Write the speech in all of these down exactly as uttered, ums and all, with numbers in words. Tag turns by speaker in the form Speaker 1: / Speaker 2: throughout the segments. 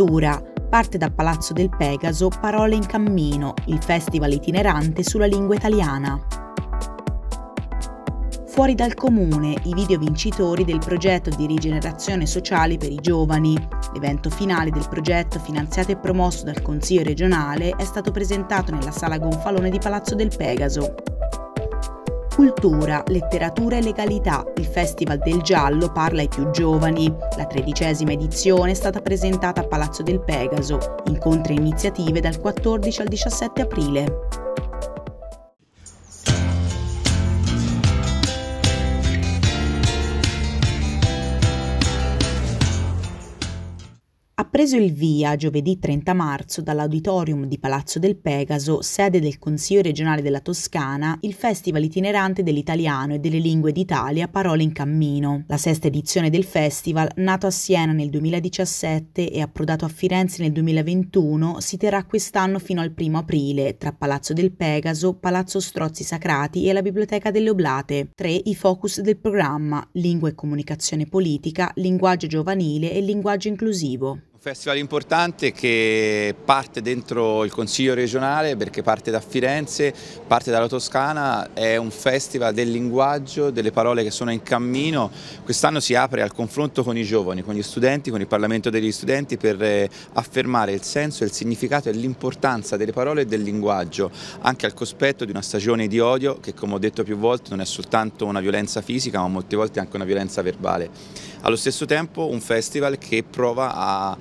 Speaker 1: Cultura. Parte da Palazzo del Pegaso Parole in cammino, il festival itinerante sulla lingua italiana. Fuori dal comune, i video vincitori del progetto di rigenerazione sociale per i giovani. L'evento finale del progetto, finanziato e promosso dal Consiglio regionale, è stato presentato nella Sala Gonfalone di Palazzo del Pegaso. Cultura, letteratura e legalità. Il Festival del Giallo parla ai più giovani. La tredicesima edizione è stata presentata a Palazzo del Pegaso. Incontri e iniziative dal quattordici al diciassette aprile. Ha preso il via giovedì trenta marzo dall'Auditorium di Palazzo del Pegaso, sede del Consiglio regionale della Toscana, il Festival itinerante dell'italiano e delle lingue d'Italia Parole in cammino. La sesta edizione del festival, nato a Siena nel duemiladiciassette e approdato a Firenze nel duemilaventuno, si terrà quest'anno fino al primo aprile, tra Palazzo del Pegaso, Palazzo Strozzi Sacrati e la Biblioteca delle Oblate. Tre i focus del programma: lingua e comunicazione politica, linguaggio giovanile e linguaggio inclusivo.
Speaker 2: Un festival importante che parte dentro il Consiglio regionale perché parte da Firenze, parte dalla Toscana, è un festival del linguaggio, delle parole che sono in cammino. Quest'anno si apre al confronto con i giovani, con gli studenti, con il Parlamento degli studenti per affermare il senso, il significato e l'importanza delle parole e del linguaggio, anche al cospetto di una stagione di odio che, come ho detto più volte, non è soltanto una violenza fisica ma molte volte anche una violenza verbale. Allo stesso tempo un festival che prova a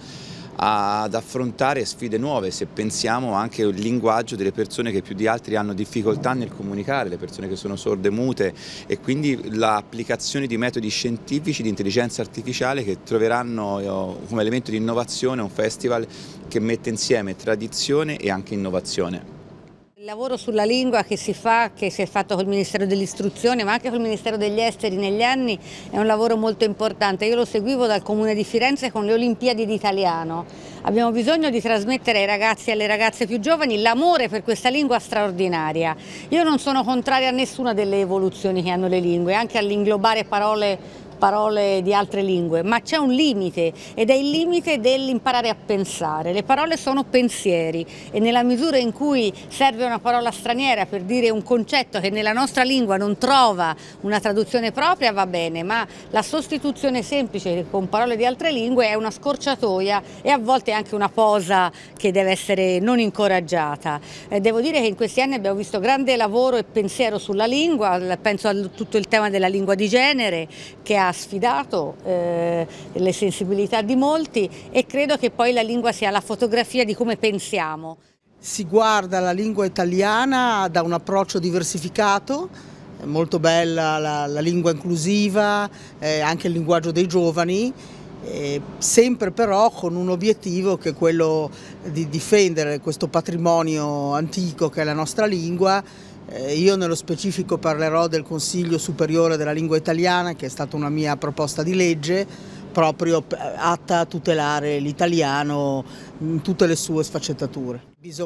Speaker 2: ad affrontare sfide nuove, se pensiamo anche al linguaggio delle persone che più di altri hanno difficoltà nel comunicare, le persone che sono sorde, mute, e quindi l'applicazione di metodi scientifici, di intelligenza artificiale che troveranno come elemento di innovazione un festival che mette insieme tradizione e anche innovazione.
Speaker 3: Il lavoro sulla lingua che si fa, che si è fatto col Ministero dell'Istruzione ma anche col Ministero degli Esteri negli anni, è un lavoro molto importante. Io lo seguivo dal Comune di Firenze con le Olimpiadi d'Italiano. Abbiamo bisogno di trasmettere ai ragazzi e alle ragazze più giovani l'amore per questa lingua straordinaria. Io non sono contraria a nessuna delle evoluzioni che hanno le lingue, anche all'inglobare parole parole di altre lingue, ma c'è un limite ed è il limite dell'imparare a pensare. Le parole sono pensieri e nella misura in cui serve una parola straniera per dire un concetto che nella nostra lingua non trova una traduzione propria va bene, ma la sostituzione semplice con parole di altre lingue è una scorciatoia e a volte anche una posa che deve essere non incoraggiata. Eh, devo dire che in questi anni abbiamo visto grande lavoro e pensiero sulla lingua, penso a tutto il tema della lingua di genere che ha sfidato eh, le sensibilità di molti e credo che poi la lingua sia la fotografia di come pensiamo.
Speaker 4: Si guarda la lingua italiana da un approccio diversificato, è molto bella la, la lingua inclusiva, eh, anche il linguaggio dei giovani, eh, sempre però con un obiettivo che è quello di difendere questo patrimonio antico che è la nostra lingua. Io nello specifico parlerò del Consiglio Superiore della Lingua Italiana, che è stata una mia proposta di legge, proprio atta a tutelare l'italiano in tutte le sue sfaccettature.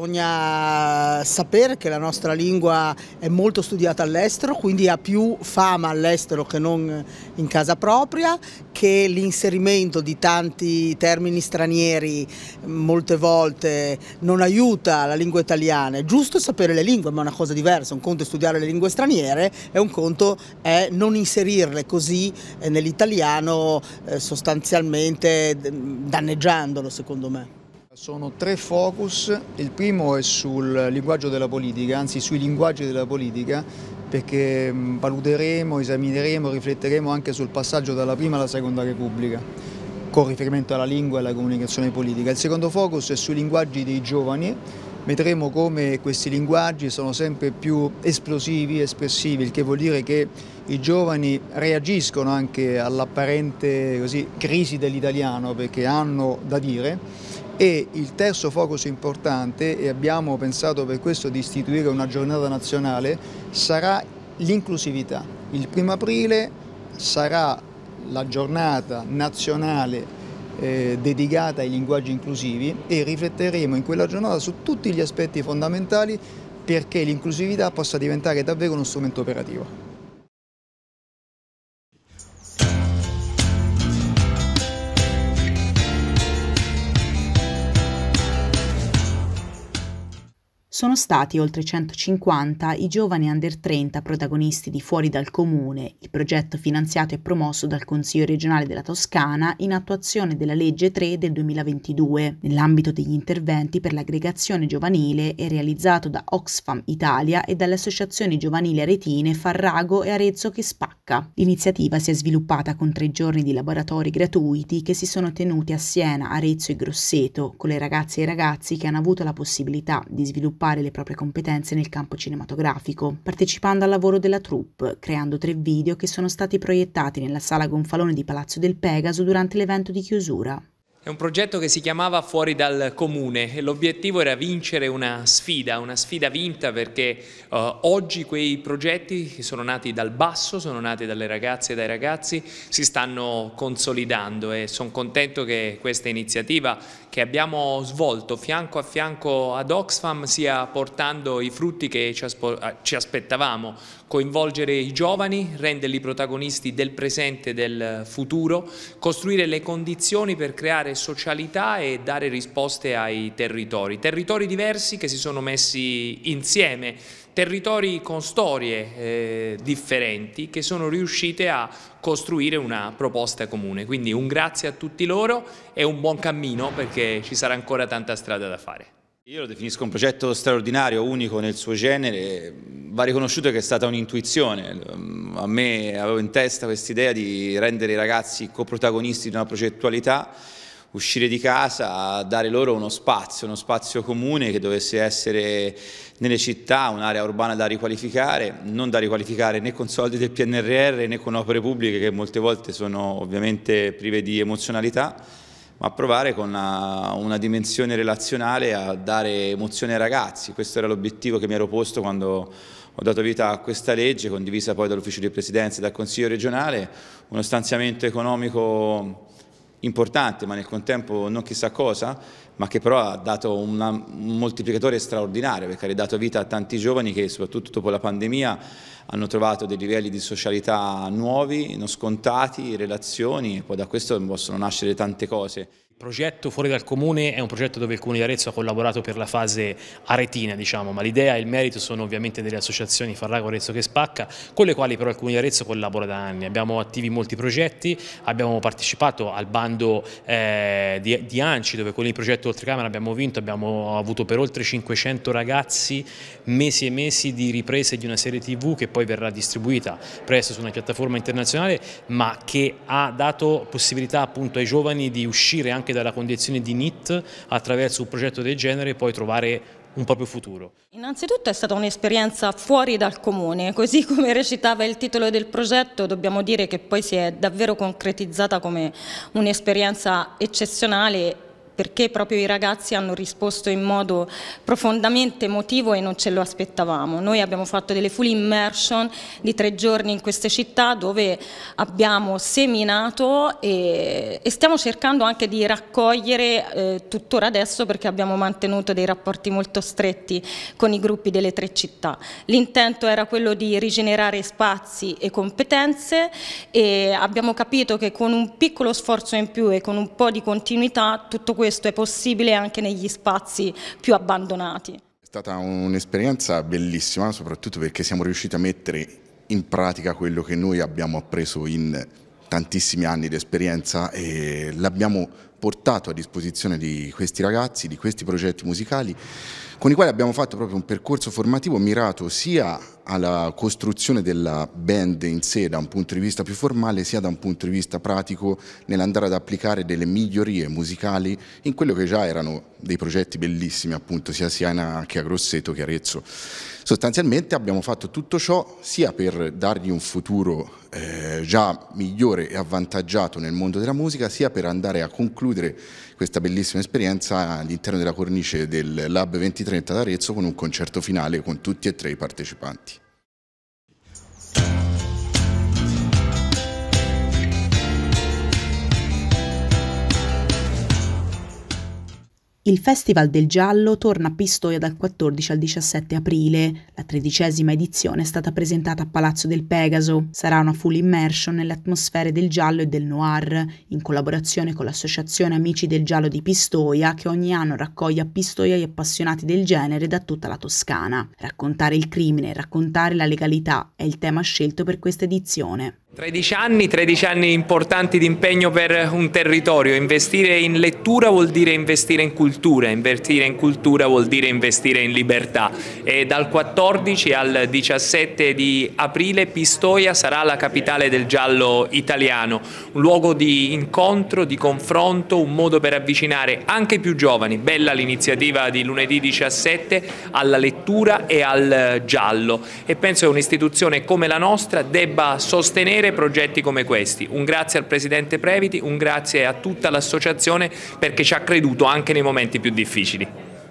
Speaker 4: Bisogna sapere che la nostra lingua è molto studiata all'estero, quindi ha più fama all'estero che non in casa propria, che l'inserimento di tanti termini stranieri molte volte non aiuta la lingua italiana. È giusto sapere le lingue, ma è una cosa diversa. Un conto è studiare le lingue straniere e un conto è non inserirle così nell'italiano, eh, sostanzialmente danneggiandolo, secondo me.
Speaker 5: Sono tre focus, il primo è sul linguaggio della politica, anzi sui linguaggi della politica, perché valuteremo, esamineremo, rifletteremo anche sul passaggio dalla prima alla seconda Repubblica, con riferimento alla lingua e alla comunicazione politica. Il secondo focus è sui linguaggi dei giovani, vedremo come questi linguaggi sono sempre più esplosivi, espressivi, il che vuol dire che i giovani reagiscono anche all'apparente crisi dell'italiano perché hanno da dire. E il terzo focus importante, e abbiamo pensato per questo di istituire una giornata nazionale, sarà l'inclusività. Il primo aprile sarà la giornata nazionale eh, dedicata ai linguaggi inclusivi e rifletteremo in quella giornata su tutti gli aspetti fondamentali perché l'inclusività possa diventare davvero uno strumento operativo.
Speaker 1: Sono stati oltre centocinquanta i giovani under trenta protagonisti di Fuori dal Comune, il progetto finanziato e promosso dal Consiglio regionale della Toscana in attuazione della legge tre del duemilaventidue, nell'ambito degli interventi per l'aggregazione giovanile e realizzato da Oxfam Italia e dalle associazioni giovanili aretine Farrago e Arezzo che Spacca. L'iniziativa si è sviluppata con tre giorni di laboratori gratuiti che si sono tenuti a Siena, Arezzo e Grosseto, con le ragazze e i ragazzi che hanno avuto la possibilità di sviluppare le proprie competenze nel campo cinematografico, partecipando al lavoro della troupe, creando tre video che sono stati proiettati nella sala Gonfalone di Palazzo del Pegaso durante l'evento di chiusura.
Speaker 6: È un progetto che si chiamava Fuori dal Comune e l'obiettivo era vincere una sfida, una sfida vinta perché uh, oggi quei progetti che sono nati dal basso, sono nati dalle ragazze e dai ragazzi, si stanno consolidando e sono contento che questa iniziativa che abbiamo svolto fianco a fianco ad Oxfam stia portando i frutti che ci, ci aspettavamo, coinvolgere i giovani, renderli protagonisti del presente e del futuro, costruire le condizioni per creare socialità e dare risposte ai territori, territori diversi che si sono messi insieme, territori con storie eh, differenti che sono riuscite a costruire una proposta comune. Quindi un grazie a tutti loro e un buon cammino perché ci sarà ancora tanta strada da fare.
Speaker 2: Io lo definisco un progetto straordinario, unico nel suo genere, va riconosciuto che è stata un'intuizione. A me avevo in testa quest'idea di rendere i ragazzi coprotagonisti di una progettualità, uscire di casa, dare loro uno spazio, uno spazio comune che dovesse essere nelle città, un'area urbana da riqualificare, non da riqualificare né con soldi del P N R R né con opere pubbliche che molte volte sono ovviamente prive di emozionalità, ma provare con una, una dimensione relazionale a dare emozione ai ragazzi. Questo era l'obiettivo che mi ero posto quando ho dato vita a questa legge, condivisa poi dall'Ufficio di Presidenza e dal Consiglio regionale, uno stanziamento economico importante, ma nel contempo non chissà cosa, ma che però ha dato una, un moltiplicatore straordinario, perché ha dato vita a tanti giovani che soprattutto dopo la pandemia hanno trovato dei livelli di socialità nuovi, non scontati, relazioni, e poi da questo possono nascere tante cose.
Speaker 7: Il progetto Fuori dal Comune è un progetto dove il Comune di Arezzo ha collaborato per la fase aretina, diciamo, ma l'idea e il merito sono ovviamente delle associazioni Farrago, Arezzo che Spacca, con le quali però il Comune di Arezzo collabora da anni. Abbiamo attivi molti progetti, abbiamo partecipato al bando eh, di, di ANCI, dove con il progetto Oltrecamera abbiamo vinto, abbiamo avuto per oltre cinquecento ragazzi mesi e mesi di riprese di una serie tivù che poi verrà distribuita presto su una piattaforma internazionale, ma che ha dato possibilità appunto ai giovani di uscire anche dalla condizione di N I T attraverso un progetto del genere e poi trovare un proprio futuro.
Speaker 8: Innanzitutto è stata un'esperienza fuori dal comune, così come recitava il titolo del progetto, dobbiamo dire che poi si è davvero concretizzata come un'esperienza eccezionale, perché proprio i ragazzi hanno risposto in modo profondamente emotivo e non ce lo aspettavamo. Noi abbiamo fatto delle full immersion di tre giorni in queste città dove abbiamo seminato e, e stiamo cercando anche di raccogliere eh, tuttora adesso, perché abbiamo mantenuto dei rapporti molto stretti con i gruppi delle tre città. L'intento era quello di rigenerare spazi e competenze e abbiamo capito che con un piccolo sforzo in più e con un po' di continuità tutto questo Questo è possibile anche negli spazi più abbandonati.
Speaker 9: È stata un'esperienza bellissima, soprattutto perché siamo riusciti a mettere in pratica quello che noi abbiamo appreso in tantissimi anni di esperienza e l'abbiamo portato a disposizione di questi ragazzi, di questi progetti musicali, con i quali abbiamo fatto proprio un percorso formativo mirato sia alla costruzione della band in sé da un punto di vista più formale, sia da un punto di vista pratico nell'andare ad applicare delle migliorie musicali in quello che già erano dei progetti bellissimi, appunto sia a Siena che a Grosseto che a Arezzo. Sostanzialmente abbiamo fatto tutto ciò sia per dargli un futuro eh, già migliore e avvantaggiato nel mondo della musica, sia per andare a concludere questa bellissima esperienza all'interno della cornice del Lab venti trenta d'Arezzo con un concerto finale con tutti e tre i partecipanti.
Speaker 1: Il Festival del Giallo torna a Pistoia dal quattordici al diciassette aprile. La tredicesima edizione è stata presentata a Palazzo del Pegaso. Sarà una full immersion nelle atmosfere del giallo e del noir, in collaborazione con l'Associazione Amici del Giallo di Pistoia, che ogni anno raccoglie a Pistoia gli appassionati del genere da tutta la Toscana. Raccontare il crimine, raccontare la legalità è il tema scelto per questa edizione.
Speaker 6: tredici anni, tredici anni importanti di impegno per un territorio. Investire in lettura vuol dire investire in cultura, investire in cultura vuol dire investire in libertà. E dal quattordici al diciassette di aprile Pistoia sarà la capitale del giallo italiano, un luogo di incontro, di confronto, un modo per avvicinare anche i più giovani, bella l'iniziativa di lunedì diciassette, alla lettura e al giallo. E penso che un'istituzione come la nostra debba sostenere progetti come questi. Un grazie al Presidente Previti, un grazie a tutta l'associazione perché ci ha creduto anche nei momenti più difficili.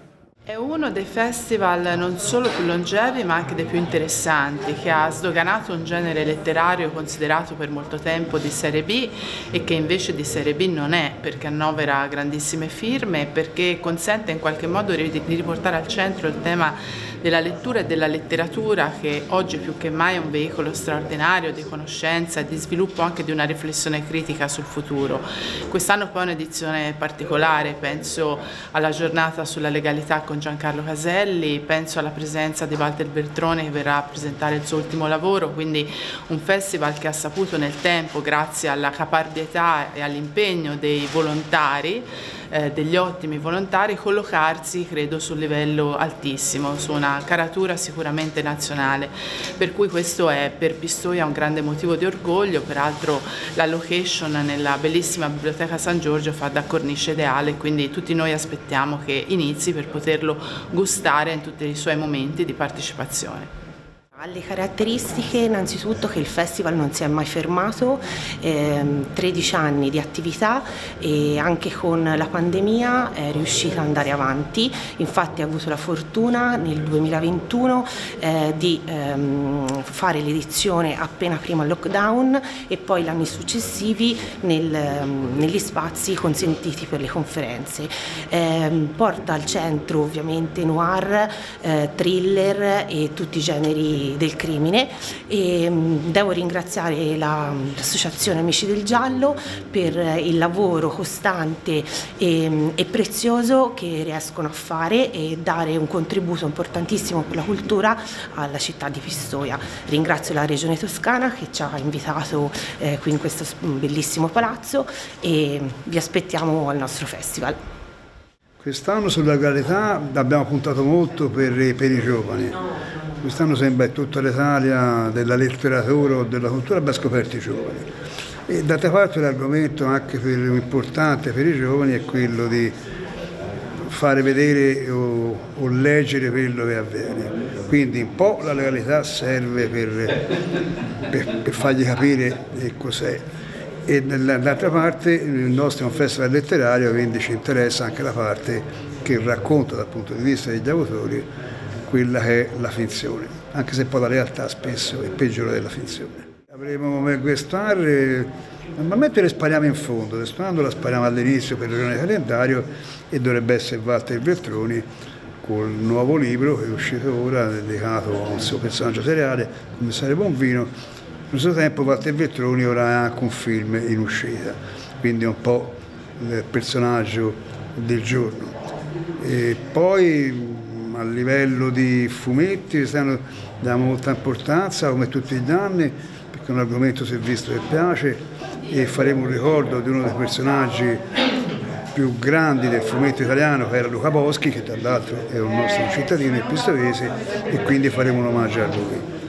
Speaker 10: È uno dei festival non solo più longevi ma anche dei più interessanti, che ha sdoganato un genere letterario considerato per molto tempo di serie B e che invece di serie B non è, perché annovera grandissime firme e perché consente in qualche modo di riportare al centro il tema della lettura e della letteratura, che oggi più che mai è un veicolo straordinario di conoscenza e di sviluppo anche di una riflessione critica sul futuro. Quest'anno poi è un'edizione particolare, penso alla giornata sulla legalità con Giancarlo Caselli, penso alla presenza di Walter Veltroni che verrà a presentare il suo ultimo lavoro, quindi un festival che ha saputo nel tempo, grazie alla caparbietà e all'impegno dei volontari, eh, degli ottimi volontari, collocarsi credo sul livello altissimo, su una caratura sicuramente nazionale, per cui questo è per Pistoia un grande motivo di orgoglio. Peraltro la location nella bellissima Biblioteca San Giorgio fa da cornice ideale, quindi tutti noi aspettiamo che inizi per poterlo gustare in tutti i suoi momenti di partecipazione.
Speaker 11: Le caratteristiche, innanzitutto che il festival non si è mai fermato, ehm, tredici anni di attività e anche con la pandemia è riuscita ad andare avanti. Infatti ha avuto la fortuna nel duemilaventuno eh, di ehm, fare l'edizione appena prima al lockdown e poi gli anni successivi nel, ehm, negli spazi consentiti per le conferenze. Eh, porta al centro ovviamente noir, eh, thriller e tutti i generi del crimine e devo ringraziare l'Associazione Amici del Giallo per il lavoro costante e, e prezioso che riescono a fare e dare un contributo importantissimo per la cultura alla città di Pistoia. Ringrazio la Regione Toscana che ci ha invitato eh, qui in questo bellissimo palazzo e vi aspettiamo al nostro festival.
Speaker 12: Quest'anno sulla legalità abbiamo puntato molto per, per i giovani. Quest'anno sembra che tutta l'Italia della letteratura o della cultura abbia scoperto i giovani. E d'altra parte l'argomento anche per, importante per i giovani è quello di fare vedere o, o leggere quello che avviene. Quindi un po' la legalità serve per, per, per fargli capire cos'è. E dall'altra parte il nostro è un festival letterario, quindi ci interessa anche la parte che racconta dal punto di vista degli autori quella che è la finzione, anche se poi la realtà spesso è peggiore della finzione. Avremo come guest star, normalmente le spariamo in fondo, quest'anno la spariamo all'inizio per ragione di calendario e dovrebbe essere Walter Veltroni col nuovo libro che è uscito ora, dedicato a un suo personaggio seriale, commissario Bonvino. Allo stesso tempo Walter Veltroni ora ha anche un film in uscita, quindi è un po' il personaggio del giorno. E poi a livello di fumetti diamo molta importanza come tutti gli anni perché è un argomento si è visto che piace e faremo un ricordo di uno dei personaggi più grandi del fumetto italiano che era Luca Boschi, che tra l'altro è un nostro cittadino, il pistoiese, e quindi faremo un omaggio a lui.